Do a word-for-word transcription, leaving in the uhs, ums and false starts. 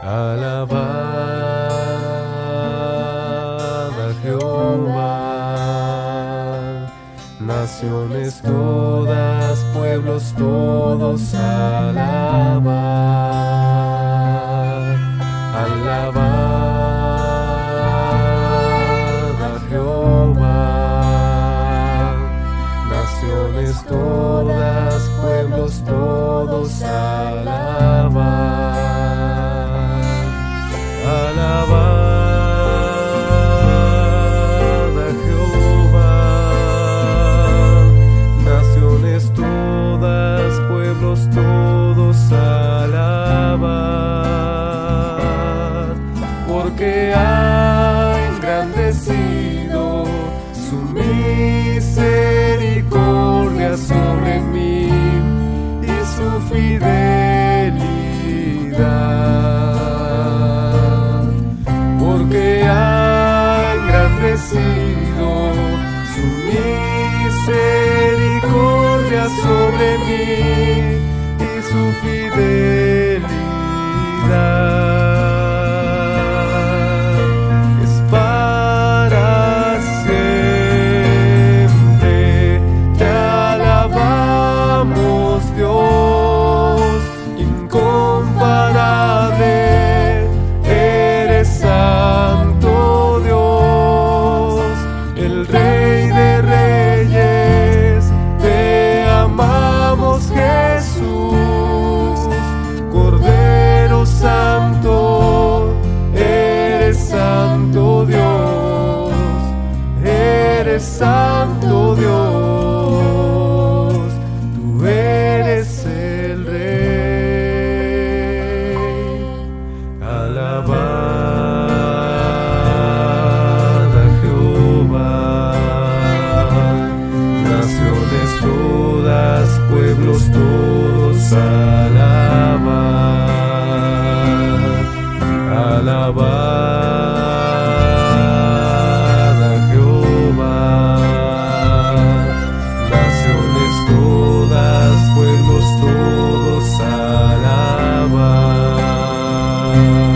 Alabad a Jehová, naciones todas, pueblos todos, alabad, alabad a Jehová, naciones todas, pueblos todos, alabad. Alabad a Jehová, naciones todas, pueblos todos, alabad, porque ha engrandecido su misericordia sobre mí y su fidelidad. Porque ha engrandecido su misericordia sobre mí y su fidelidad es para siempre. Te alabamos, Dios incomparable. Santo, eres santo Dios, eres santo Dios, tú eres el Rey. Alabad a Jehová, naciones todas, pueblos todos, alabad. Alabad a Jehová, naciones todas, pueblos todos, alabad.